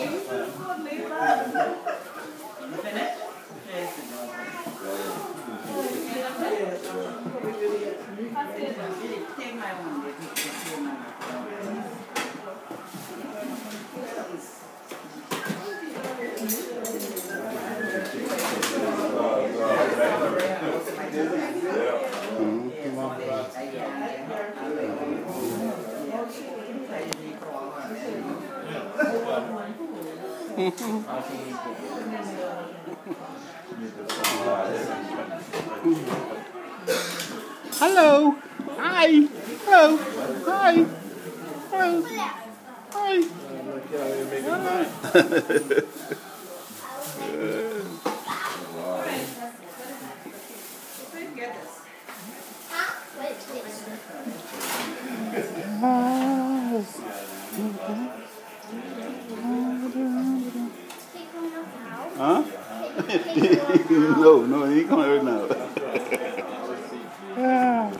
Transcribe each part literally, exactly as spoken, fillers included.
Hello. Hi. Hello. Hi. Hello. Hi. Huh? no, no, he ain't coming right now. Yeah.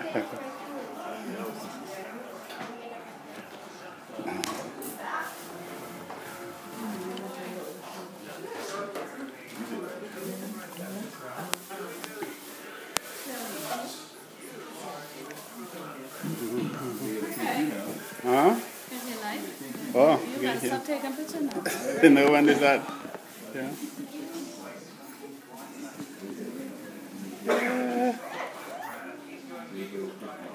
Huh? Oh, You can stop taking pictures no now. one is that. Yeah. Uh,